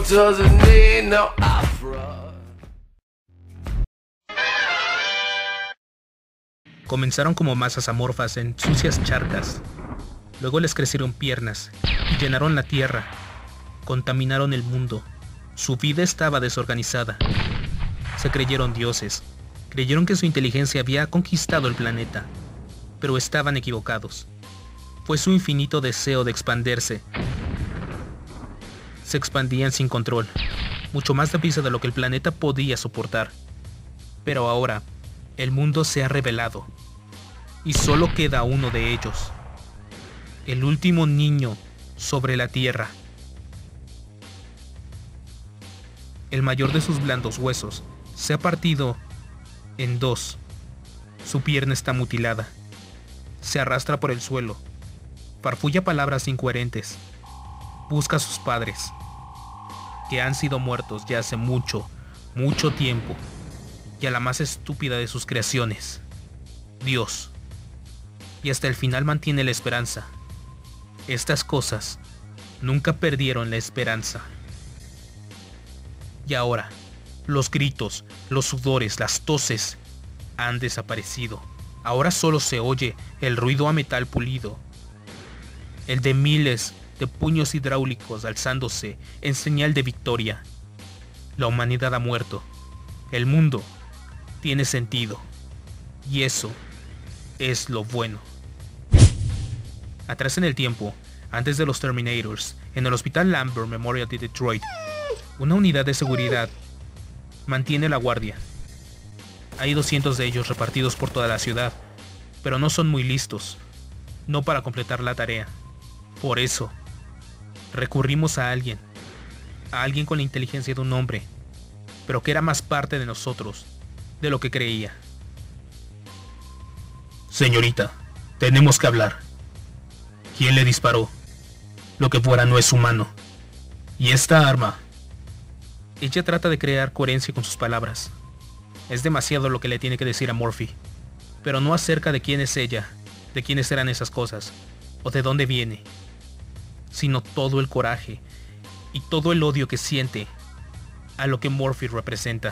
doesn't need no opera. Comenzaron como masas amorfas en sucias charcas. Luego les crecieron piernas y llenaron la tierra. Contaminaron el mundo. Su vida estaba desorganizada. Se creyeron dioses. Creyeron que su inteligencia había conquistado el planeta. Pero estaban equivocados. Fue su infinito deseo de expandirse. Se expandían sin control, mucho más deprisa de lo que el planeta podía soportar. Pero ahora, el mundo se ha revelado. Y solo queda uno de ellos. El último niño sobre la Tierra. El mayor de sus blandos huesos se ha partido en dos. Su pierna está mutilada. Se arrastra por el suelo. Farfulla palabras incoherentes. Busca a sus padres, que han sido muertos ya hace mucho, mucho tiempo. Y a la más estúpida de sus creaciones, Dios. Y hasta el final mantiene la esperanza. Estas cosas nunca perdieron la esperanza. Y ahora, los gritos, los sudores, las toses han desaparecido. Ahora solo se oye el ruido a metal pulido, el de miles de puños hidráulicos alzándose en señal de victoria. La humanidad ha muerto. El mundo tiene sentido. Y eso es lo bueno. Atrás en el tiempo, antes de los Terminators, en el Hospital Lambert Memorial de Detroit, una unidad de seguridad mantiene la guardia. Hay 200 de ellos repartidos por toda la ciudad, pero no son muy listos, no para completar la tarea. Por eso, recurrimos a alguien con la inteligencia de un hombre, pero que era más parte de nosotros de lo que creía. Señorita, tenemos que hablar. ¿Quién le disparó? Lo que fuera no es humano. ¿Y esta arma? Ella trata de crear coherencia con sus palabras. Es demasiado lo que le tiene que decir a Murphy, pero no acerca de quién es ella, de quiénes eran esas cosas, o de dónde viene, sino todo el coraje y todo el odio que siente a lo que Murphy representa.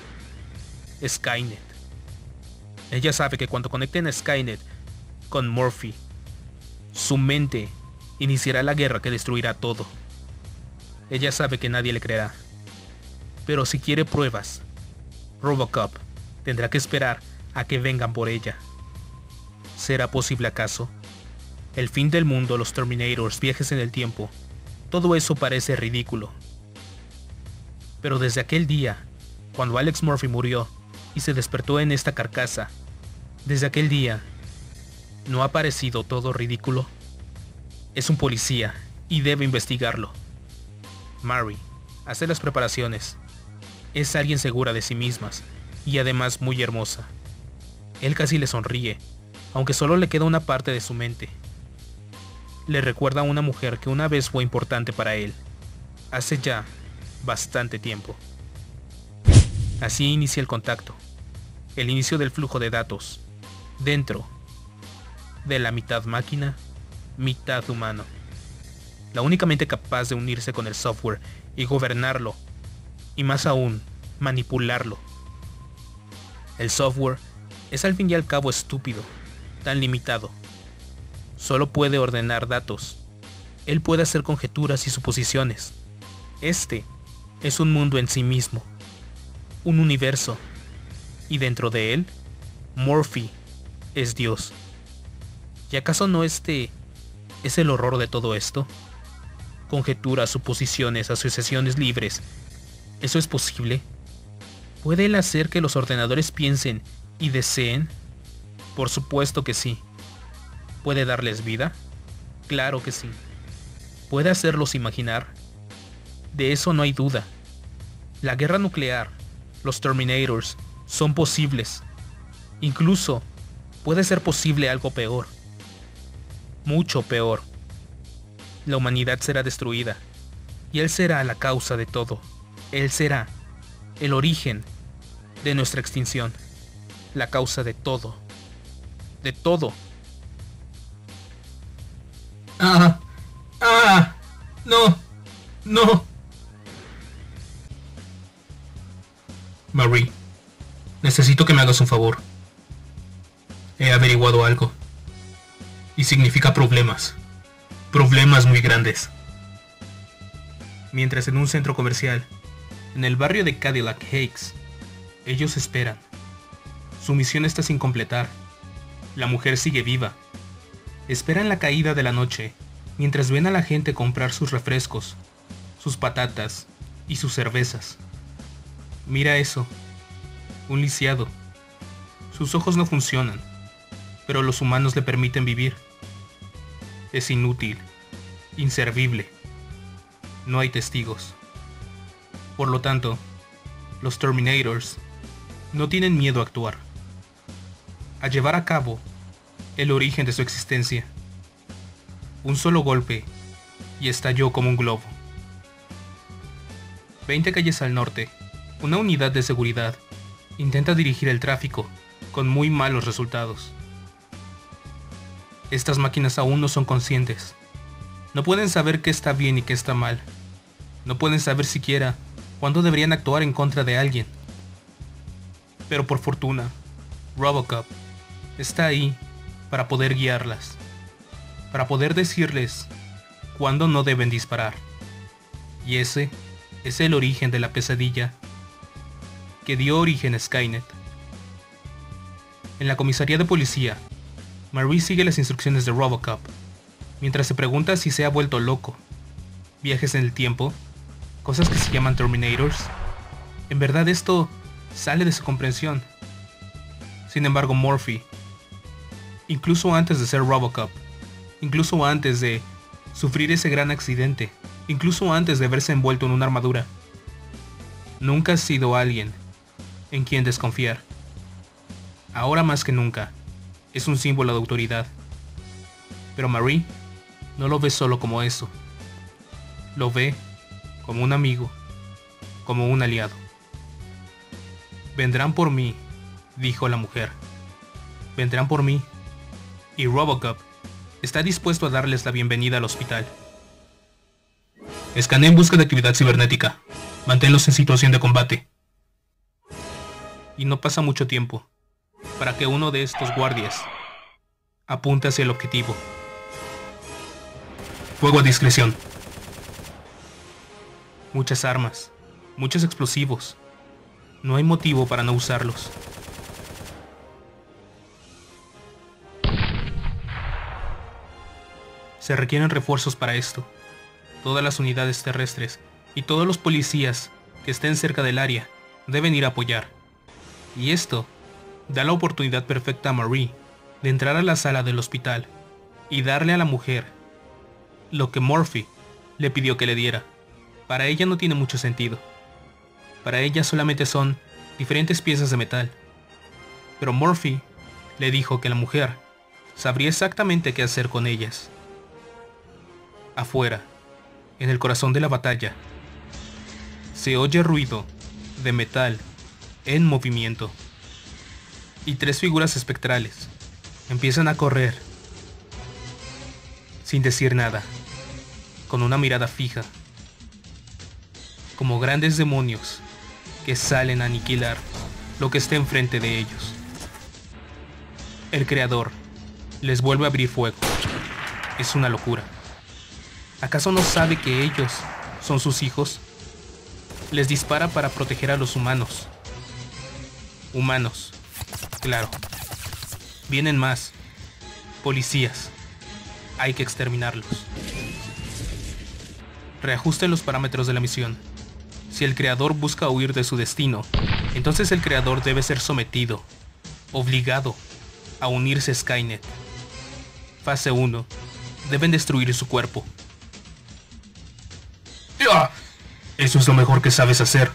Skynet. Ella sabe que cuando conecten a Skynet con Murphy, su mente iniciará la guerra que destruirá todo. Ella sabe que nadie le creerá, pero si quiere pruebas, RoboCop tendrá que esperar a que vengan por ella. ¿Será posible acaso? El fin del mundo, los Terminators, viajes en el tiempo, todo eso parece ridículo. Pero desde aquel día, cuando Alex Murphy murió y se despertó en esta carcasa, desde aquel día, ¿no ha parecido todo ridículo? Es un policía y debe investigarlo. Mary hace las preparaciones. Es alguien segura de sí mismas y además muy hermosa. Él casi le sonríe, aunque solo le queda una parte de su mente. Le recuerda a una mujer que una vez fue importante para él, hace ya bastante tiempo. Así inicia el contacto, el inicio del flujo de datos, dentro de la mitad máquina, mitad humano. La única mente capaz de unirse con el software y gobernarlo, y más aún, manipularlo. El software es al fin y al cabo estúpido, tan limitado. Solo puede ordenar datos. Él puede hacer conjeturas y suposiciones. Este es un mundo en sí mismo, un universo, y dentro de él, Murphy es Dios. ¿Y acaso no este es el horror de todo esto? Conjeturas, suposiciones, asociaciones libres. ¿Eso es posible? ¿Puede él hacer que los ordenadores piensen y deseen? Por supuesto que sí. ¿Puede darles vida? Claro que sí. ¿Puede hacerlos imaginar? De eso no hay duda. La guerra nuclear, los Terminators, son posibles. Incluso puede ser posible algo peor. Mucho peor. La humanidad será destruida, y él será la causa de todo. Él será el origen de nuestra extinción, la causa de todo. De todo. No, no. Marie, necesito que me hagas un favor. He averiguado algo. Y significa problemas. Problemas muy grandes. Mientras en un centro comercial, en el barrio de Cadillac Heights, ellos esperan. Su misión está sin completar. La mujer sigue viva. Esperan la caída de la noche, mientras ven a la gente comprar sus refrescos, sus patatas y sus cervezas. Mira eso. Un lisiado. Sus ojos no funcionan, pero los humanos le permiten vivir. Es inútil, inservible. No hay testigos. Por lo tanto, los Terminators no tienen miedo a actuar, a llevar a cabo el origen de su existencia. Un solo golpe y estalló como un globo. 20 calles al norte, una unidad de seguridad intenta dirigir el tráfico con muy malos resultados. Estas máquinas aún no son conscientes. No pueden saber qué está bien y qué está mal. No pueden saber siquiera cuándo deberían actuar en contra de alguien. Pero por fortuna, RoboCop está ahí para poder guiarlas, para poder decirles cuándo no deben disparar. Y ese es el origen de la pesadilla que dio origen a Skynet. En la comisaría de policía, Marie sigue las instrucciones de RoboCop, mientras se pregunta si se ha vuelto loco. Viajes en el tiempo, cosas que se llaman Terminators. En verdad esto sale de su comprensión. Sin embargo, Murphy, incluso antes de ser RoboCop, incluso antes de sufrir ese gran accidente, incluso antes de verse envuelto en una armadura, nunca ha sido alguien en quien desconfiar. Ahora más que nunca, es un símbolo de autoridad. Pero Marie no lo ve solo como eso. Lo ve como un amigo, como un aliado. Vendrán por mí, dijo la mujer. Vendrán por mí. Y RoboCop está dispuesto a darles la bienvenida al hospital. Escanea en busca de actividad cibernética. Manténlos en situación de combate. Y no pasa mucho tiempo para que uno de estos guardias apunte hacia el objetivo. Fuego a discreción. Muchas armas, muchos explosivos. No hay motivo para no usarlos. Se requieren refuerzos para esto. Todas las unidades terrestres y todos los policías que estén cerca del área deben ir a apoyar. Y esto da la oportunidad perfecta a Marie de entrar a la sala del hospital y darle a la mujer lo que Murphy le pidió que le diera. Para ella no tiene mucho sentido. Para ella solamente son diferentes piezas de metal. Pero Murphy le dijo que la mujer sabría exactamente qué hacer con ellas. Afuera, en el corazón de la batalla, se oye ruido de metal en movimiento. Y 3 figuras espectrales empiezan a correr sin decir nada, con una mirada fija, como grandes demonios que salen a aniquilar lo que esté enfrente de ellos. El creador les vuelve a abrir fuego. Es una locura. ¿Acaso no sabe que ellos son sus hijos? Les dispara para proteger a los humanos. Humanos, claro. Vienen más. Policías. Hay que exterminarlos. Reajusten los parámetros de la misión. Si el creador busca huir de su destino, entonces el creador debe ser sometido, obligado a unirse a Skynet. Fase 1. Deben destruir su cuerpo. ¡Ya! Eso es lo mejor que sabes hacer.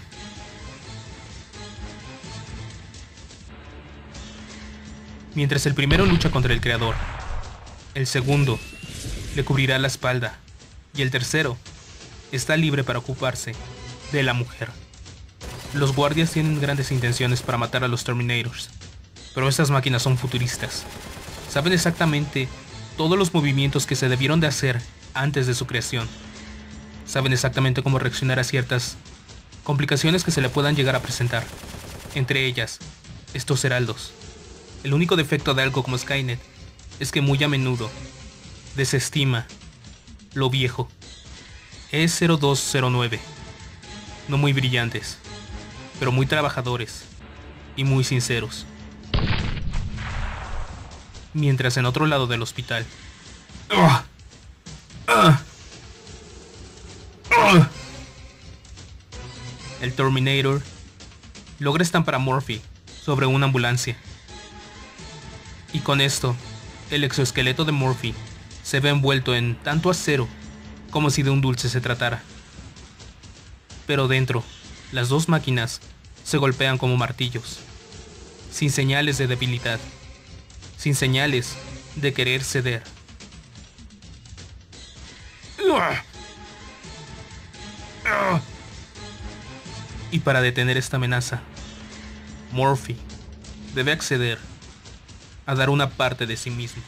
Mientras el primero lucha contra el creador, el segundo le cubrirá la espalda y el tercero está libre para ocuparse de la mujer. Los guardias tienen grandes intenciones para matar a los Terminators, pero estas máquinas son futuristas. Saben exactamente todos los movimientos que se debieron de hacer antes de su creación. Saben exactamente cómo reaccionar a ciertas complicaciones que se le puedan llegar a presentar. Entre ellas, estos heraldos. El único defecto de algo como Skynet es que muy a menudo desestima lo viejo. E0209. No muy brillantes, pero muy trabajadores y muy sinceros. Mientras en otro lado del hospital, el Terminator logra estampar a Murphy sobre una ambulancia. Y con esto, el exoesqueleto de Murphy se ve envuelto en tanto acero como si de un dulce se tratara. Pero dentro, las dos máquinas se golpean como martillos, sin señales de debilidad, sin señales de querer ceder. Y para detener esta amenaza, Murphy debe acceder a dar una parte de sí mismo.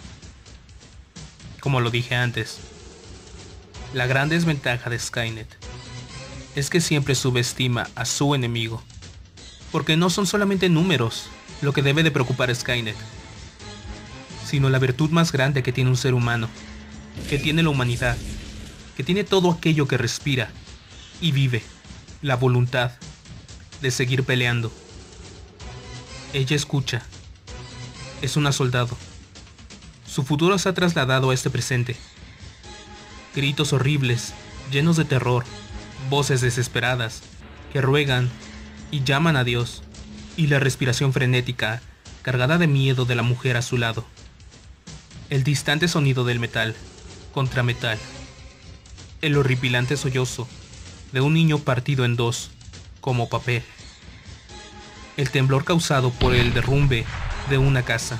Como lo dije antes, la gran desventaja de Skynet es que siempre subestima a su enemigo, porque no son solamente números lo que debe de preocupar a Skynet, sino la virtud más grande que tiene un ser humano, que tiene la humanidad, que tiene todo aquello que respira y vive, la voluntad de seguir peleando. Ella escucha, es una soldado. Su futuro se ha trasladado a este presente. Gritos horribles, llenos de terror, voces desesperadas, que ruegan y llaman a Dios, y la respiración frenética, cargada de miedo de la mujer a su lado. El distante sonido del metal contra metal. El horripilante sollozo de un niño partido en dos, como papel. El temblor causado por el derrumbe de una casa.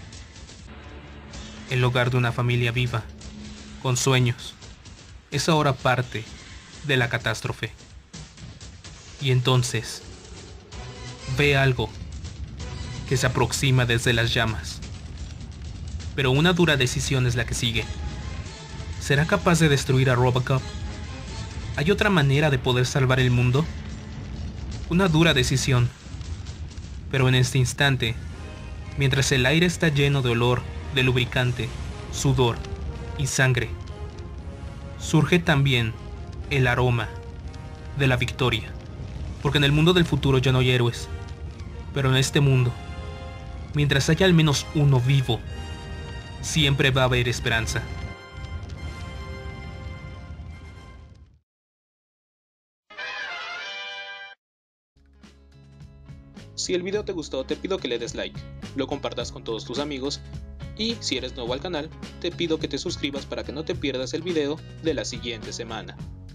El hogar de una familia viva, con sueños, es ahora parte de la catástrofe. Y entonces, ve algo que se aproxima desde las llamas. Pero una dura decisión es la que sigue. ¿Será capaz de destruir a Robocop? ¿Hay otra manera de poder salvar el mundo? Una dura decisión. Pero en este instante, mientras el aire está lleno de olor de lubricante, sudor y sangre, surge también el aroma de la victoria. Porque en el mundo del futuro ya no hay héroes. Pero en este mundo, mientras haya al menos uno vivo, siempre va a haber esperanza. Si el video te gustó, te pido que le des like, lo compartas con todos tus amigos y si eres nuevo al canal, te pido que te suscribas para que no te pierdas el video de la siguiente semana.